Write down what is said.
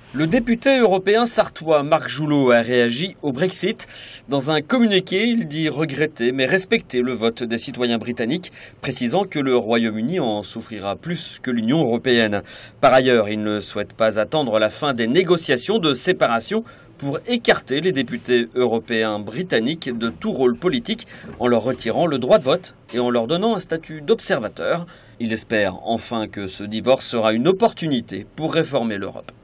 Le député européen sarthois Marc Joulot a réagi au Brexit. Dans un communiqué, il dit regretter mais respecter le vote des citoyens britanniques, précisant que le Royaume-Uni en souffrira plus que l'Union européenne. Par ailleurs, il ne souhaite pas attendre la fin des négociations de séparation pour écarter les députés européens britanniques de tout rôle politique en leur retirant le droit de vote et en leur donnant un statut d'observateur. Il espère enfin que ce divorce sera une opportunité pour réformer l'Europe.